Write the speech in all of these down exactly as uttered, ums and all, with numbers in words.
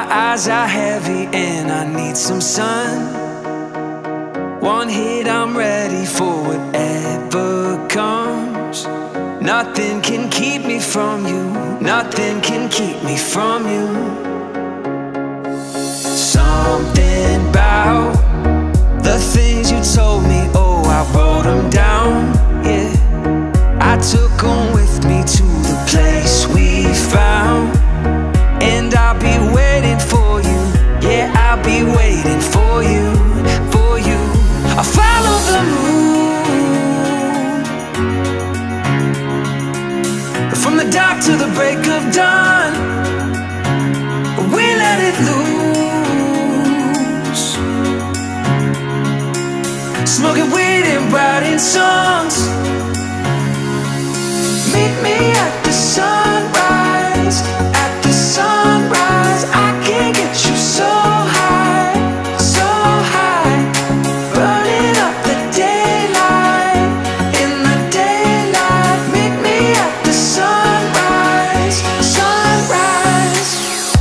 eyes are heavy and I need some sun. One hit, I'm ready for whatever comes. Nothing can keep me from you. Nothing can keep me from you. Something about the things you told me, oh, I wrote them down, yeah. I took them with me to the place we found. And I'll be waiting for you, yeah, I'll be waiting for you, for you. I'll follow the moon from the dark to the break of dawn. We let it loose, smoking weed and writing songs. Meet me at the sunrise, at the sunrise. I can get you so high, so high, burning up the daylight, in the daylight. Meet me at the sunrise, sunrise.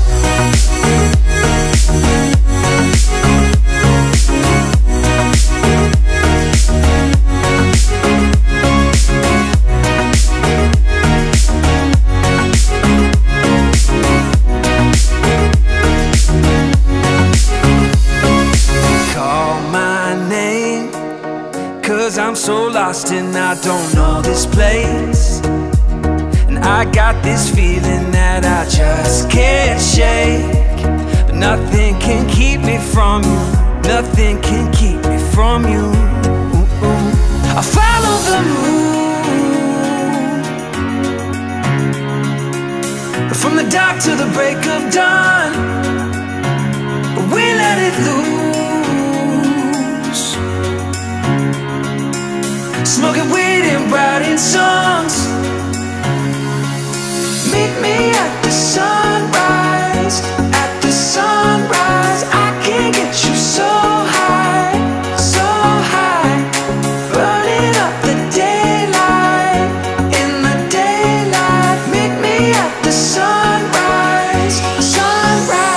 Cause I'm so lost and I don't know this place. And I got this feeling that I just can't shake. But nothing can keep me from you. Nothing can keep me from you. Ooh, ooh. I follow the moon from the dark to the break of dawn. We let it loose, smoking weed and writing songs. Meet me at the sunrise, at the sunrise. I can get you so high, so high, burning up the daylight, in the daylight. Meet me at the sunrise, sunrise.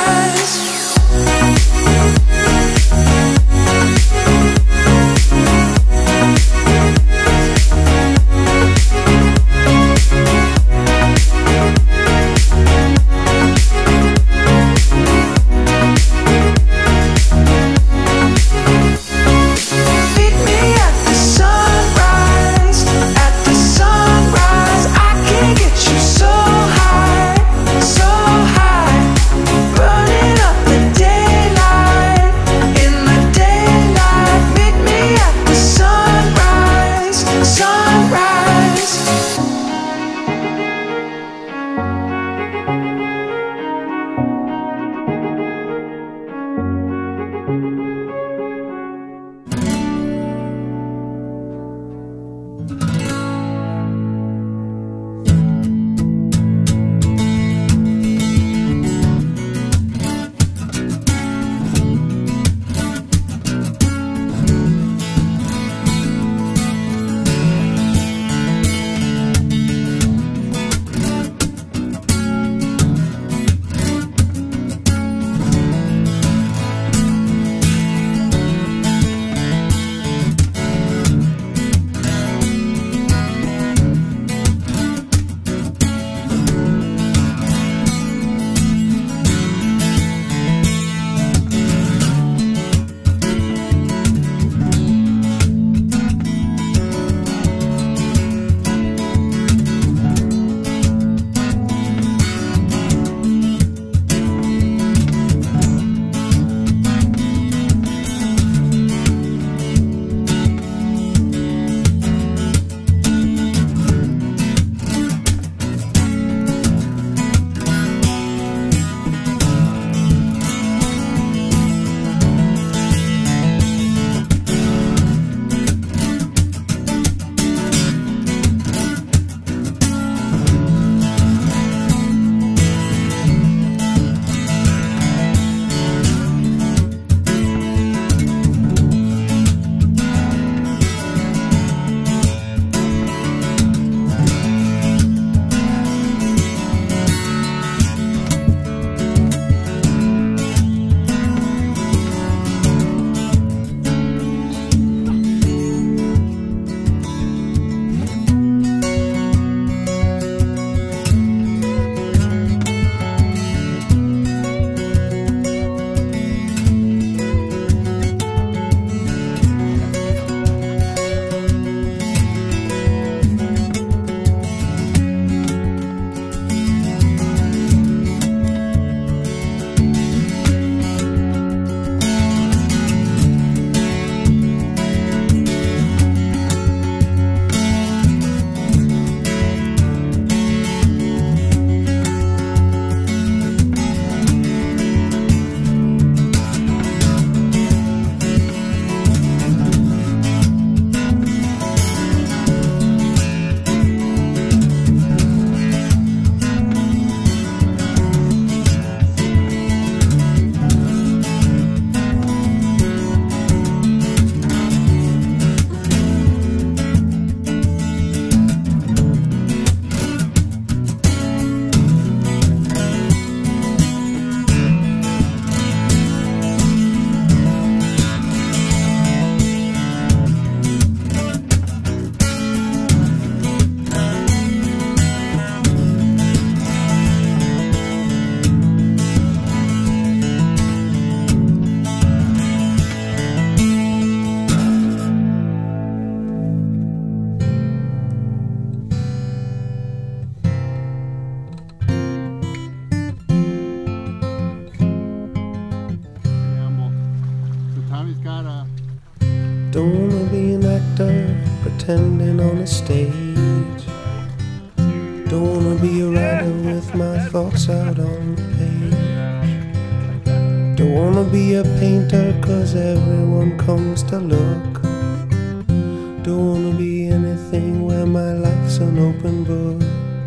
Tommy's got a... Don't wanna be an actor pretending on a stage. Don't wanna be a writer with my thoughts out on the page. Don't wanna be a painter cause everyone comes to look. Don't wanna be anything where my life's an open book.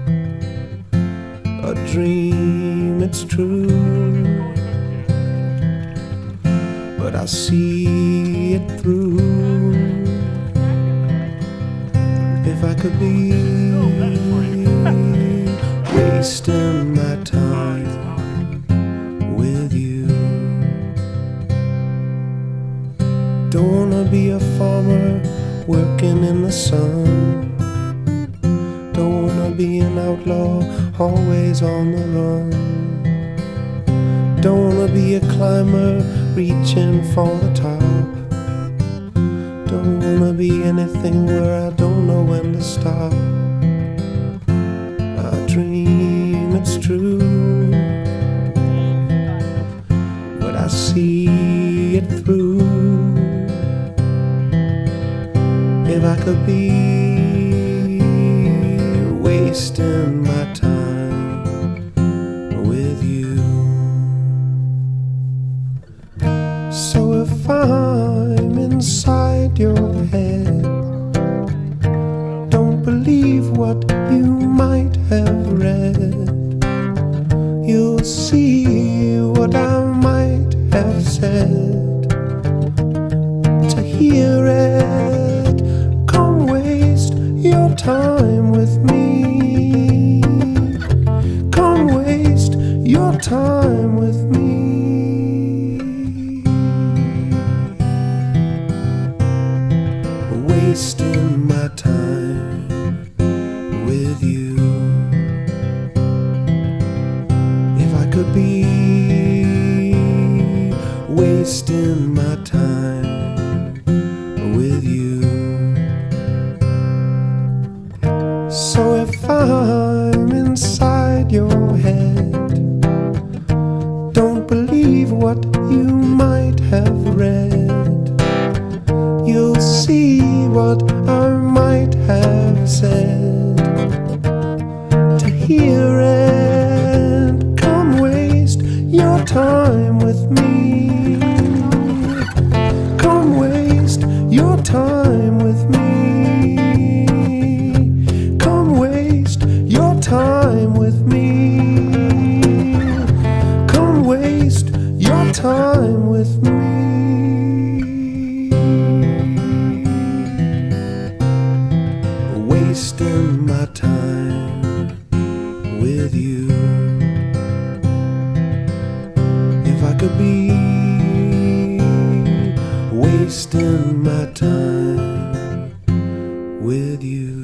A dream, it's true, but I see it through. If I could be wasting my time with you. Don't wanna be a farmer working in the sun. Don't wanna be an outlaw always on the run. Don't wanna be a climber reaching for the top. Don't wanna be anything where I don't know when to stop. I dream, it's true, but I see it through. If I could be wasting my time with you. So if I'm inside your head, don't believe what you might have read. You'll see what I might have said. To hear it, come waste your time with me. Come waste your time with me. Wasting my time with you. If I could be wasting my time with you. So if I'm inside your head, don't believe what you might have read. You'll see what I might have said. To hear it, come waste your time with me. Come waste your time with me. Come waste your time with me. Come waste your time with me. Wasting my time with you. If I could be wasting my time with you.